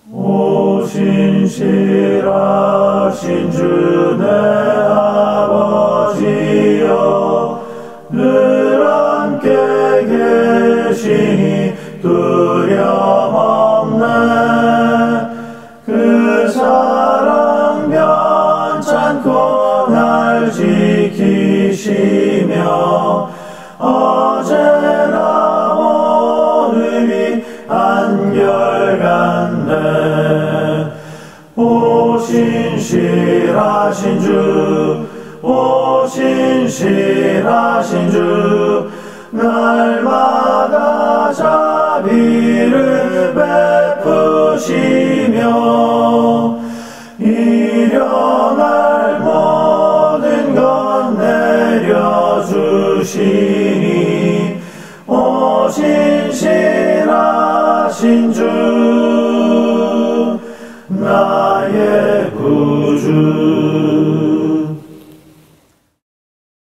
오 신실하신 주 내 아버지여, 늘 함께 계시니 두려움없네. 그 사랑 변찮고 날 지키시며 어제나 오늘이 한결같네. 오 신실하신 주, 오 신실하신 주, 날마다 자비를 베푸시며 일용할 모든 것 내려주시니 오 신실하신 주, 나의 구주.